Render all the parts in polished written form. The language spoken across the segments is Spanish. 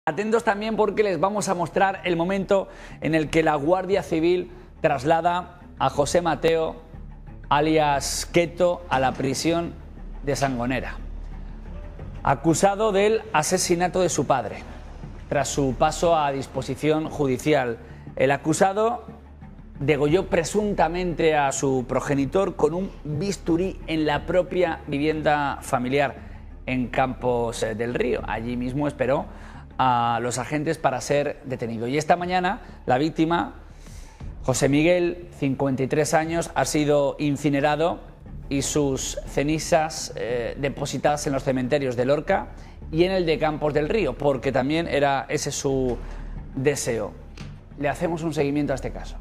Atentos también porque les vamos a mostrar el momento en el que la Guardia Civil traslada a José Mateo, alias Queto, a la prisión de Sangonera, acusado del asesinato de su padre. Tras su paso a disposición judicial, el acusado degolló presuntamente a su progenitor con un bisturí en la propia vivienda familiar en Campos del Río. Allí mismo esperó a los agentes para ser detenido. Y esta mañana la víctima, José Miguel, 53 años, ha sido incinerado y sus cenizas depositadas en los cementerios de Lorca y en el de Campos del Río, porque también era ese su deseo. Le hacemos un seguimiento a este caso.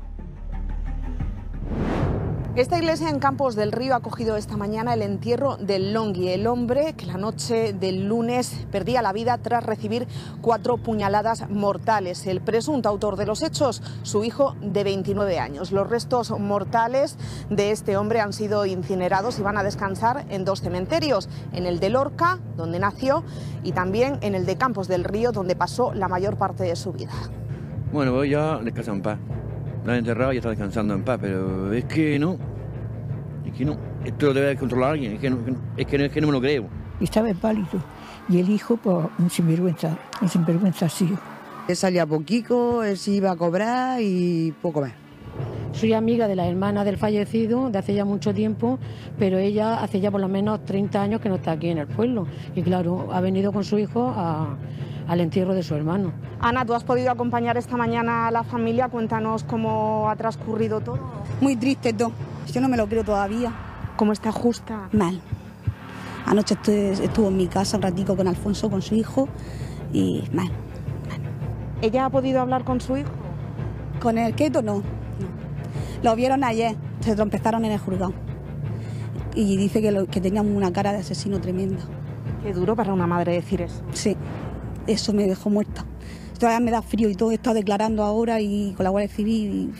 Esta iglesia en Campos del Río ha acogido esta mañana el entierro del Longui, el hombre que la noche del lunes perdía la vida tras recibir 4 puñaladas mortales. El presunto autor de los hechos, su hijo de 29 años. Los restos mortales de este hombre han sido incinerados y van a descansar en 2 cementerios, en el de Lorca, donde nació, y también en el de Campos del Río, donde pasó la mayor parte de su vida. Bueno, voy ya a descansar en paz. La han enterrado y está descansando en paz, pero es que no. Esto lo debe controlar alguien, es que no me lo creo. Estaba pálido y el hijo, pues, un sinvergüenza así. Él salía poquito, él se iba a cobrar y poco más. Soy amiga de la hermana del fallecido de hace ya mucho tiempo, pero ella hace ya por lo menos 30 años que no está aquí en el pueblo. Y claro, ha venido con su hijo al entierro de su hermano. Ana, tú has podido acompañar esta mañana a la familia. Cuéntanos cómo ha transcurrido todo. Muy triste todo. Yo no me lo creo todavía. ¿Cómo está Justa? Mal. Anoche estuvo en mi casa un ratico con Alfonso, con su hijo, y mal. ¿Ella ha podido hablar con su hijo? Con el Queto no. Lo vieron ayer, se trompezaron en el juzgado. Y dice que tenía una cara de asesino tremenda. Qué duro para una madre decir eso. Sí, eso me dejó muerta. Todavía me da frío y todo, he estado declarando ahora y con la Guardia Civil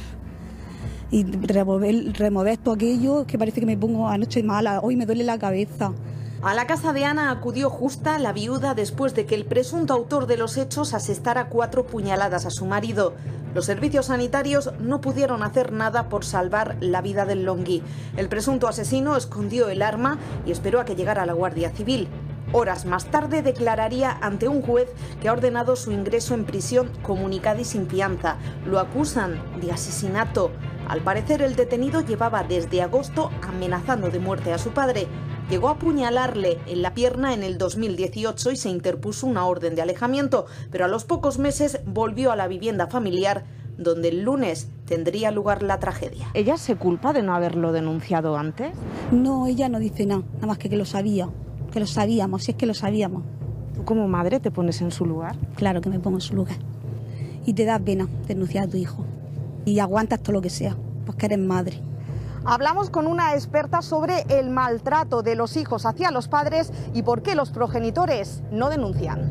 y remover todo aquello, que parece que me pongo anoche mala, hoy me duele la cabeza. A la casa de Ana acudió Justa, la viuda, después de que el presunto autor de los hechos asestara 4 puñaladas a su marido. Los servicios sanitarios no pudieron hacer nada por salvar la vida del Longui. El presunto asesino escondió el arma y esperó a que llegara la Guardia Civil. Horas más tarde declararía ante un juez que ha ordenado su ingreso en prisión comunicada y sin fianza. Lo acusan de asesinato. Al parecer, el detenido llevaba desde agosto amenazando de muerte a su padre. Llegó a apuñalarle en la pierna en el 2018 y se interpuso una orden de alejamiento, pero a los pocos meses volvió a la vivienda familiar, donde el lunes tendría lugar la tragedia. ¿Ella se culpa de no haberlo denunciado antes? No, ella no dice nada, nada más que lo sabía, que lo sabíamos, si es que lo sabíamos. ¿Tú como madre te pones en su lugar? Claro que me pongo en su lugar. Y te da pena denunciar a tu hijo. Y aguantas todo lo que sea, porque eres madre. Hablamos con una experta sobre el maltrato de los hijos hacia los padres y por qué los progenitores no denuncian.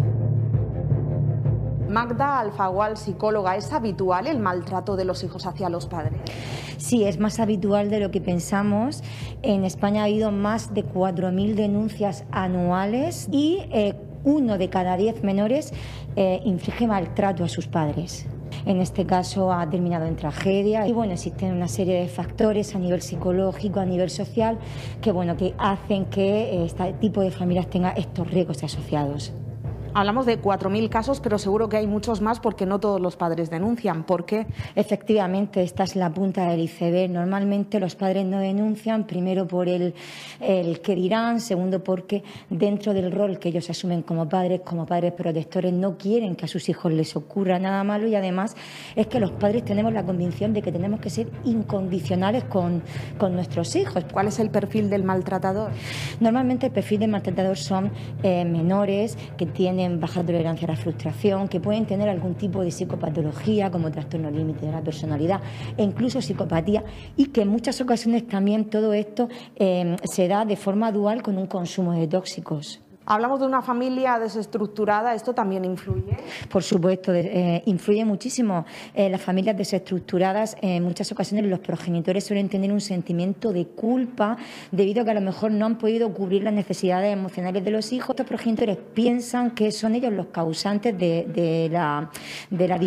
Magda Alfagual, psicóloga, ¿es habitual el maltrato de los hijos hacia los padres? Sí, es más habitual de lo que pensamos. En España ha habido más de 4.000 denuncias anuales y 1 de cada 10 menores inflige maltrato a sus padres. En este caso ha terminado en tragedia y bueno, existen una serie de factores a nivel psicológico, a nivel social, que hacen que este tipo de familias tengan estos riesgos asociados. Hablamos de 4.000 casos, pero seguro que hay muchos más porque no todos los padres denuncian. ¿Por qué? Efectivamente, esta es la punta del iceberg. Normalmente los padres no denuncian, primero por el que dirán, segundo porque dentro del rol que ellos asumen como padres protectores, no quieren que a sus hijos les ocurra nada malo y además es que los padres tenemos la convicción de que tenemos que ser incondicionales con nuestros hijos. ¿Cuál es el perfil del maltratador? Normalmente el perfil del maltratador son menores que tienen baja tolerancia a la frustración, que pueden tener algún tipo de psicopatología como trastorno límite de la personalidad e incluso psicopatía, y que en muchas ocasiones también todo esto se da de forma dual con un consumo de tóxicos. Hablamos de una familia desestructurada, ¿esto también influye? Por supuesto, influye muchísimo. Las familias desestructuradas, en muchas ocasiones los progenitores suelen tener un sentimiento de culpa debido a que a lo mejor no han podido cubrir las necesidades emocionales de los hijos. Estos progenitores piensan que son ellos los causantes de la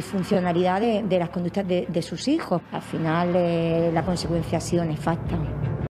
disfuncionalidad de las conductas de sus hijos. Al final, la consecuencia ha sido nefasta.